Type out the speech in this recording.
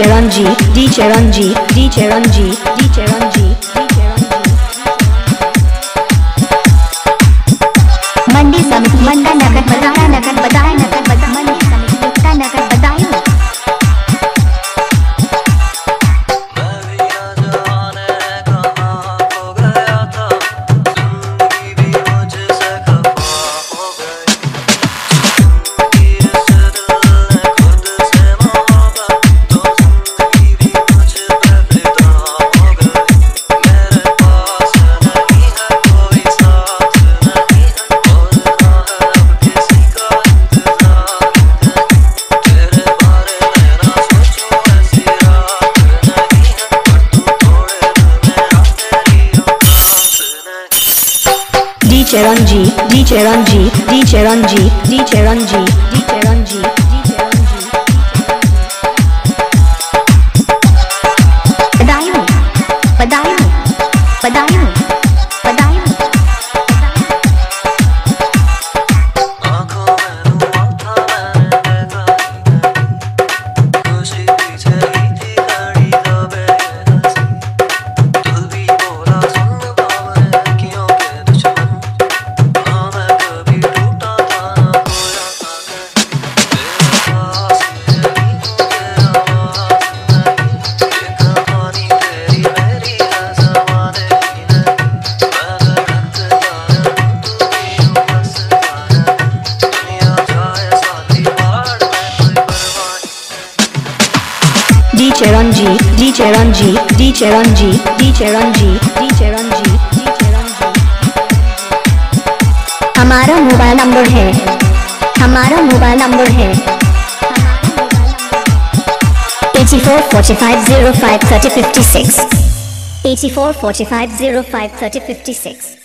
DJ Ranjit, DJ Ranjit, DJ Ranjit, DJ Ranjit, DJ Ranjit. मंडी समिति मंडा नगर बदाया नगर बदाया नगर बदा मंडी समिति युक्ता नगर Badaun. DJ Ranjit, DJ Ranjit, DJ Ranjit, DJ Ranjit, DJ Ranjit, DJ Ranjit. Badaun, Badaun, Badaun, Badaun. DJ Ranjit, DJ Ranjit, DJ Ranjit, DJ Ranjit, DJ Ranjit, DJ Ranjit. हमारा mobile number है, हमारा mobile number है 84 45 05 30 56 84 45 05 30 56।